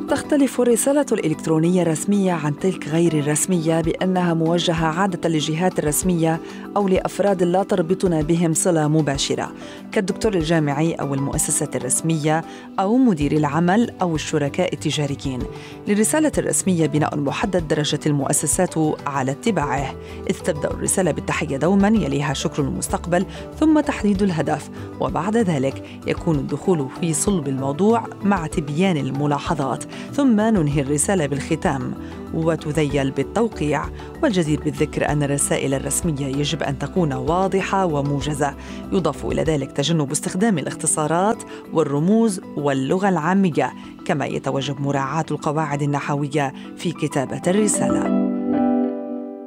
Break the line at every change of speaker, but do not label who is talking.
تختلف الرسالة الإلكترونية الرسمية عن تلك غير الرسمية بأنها موجهة عادة للجهات الرسمية أو لأفراد لا تربطنا بهم صلة مباشرة، كالدكتور الجامعي أو المؤسسة الرسمية أو مدير العمل أو الشركاء التجاريين. للرسالة الرسمية بناء محدد درجة المؤسسات على اتباعه، إذ تبدأ الرسالة بالتحية دوما، يليها شكر المستقبل، ثم تحديد الهدف، وبعد ذلك يكون الدخول في صلب الموضوع مع تبيان الملاحظات، ثم ننهي الرسالة بالختام وتذيل بالتوقيع. والجدير بالذكر أن الرسائل الرسمية يجب أن تكون واضحة وموجزة، يضاف إلى ذلك تجنب استخدام الاختصارات والرموز واللغة العامية، كما يتوجب مراعاة القواعد النحوية في كتابة الرسالة.